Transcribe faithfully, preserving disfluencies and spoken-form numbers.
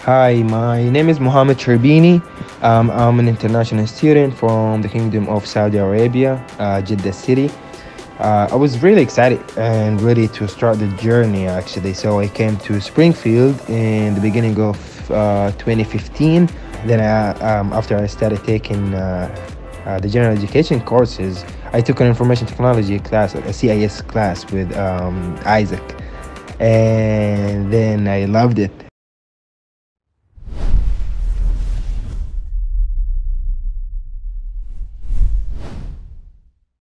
Hi, my name is Mohammed Sherbini. Um, I'm an international student from the Kingdom of Saudi Arabia, uh, Jeddah City. Uh, I was really excited and ready to start the journey actually. So I came to Springfield in the beginning of uh, twenty fifteen. Then, I, um, after I started taking uh, uh, the general education courses, I took an information technology class, a C I S class with um, Isaac, and then I loved it.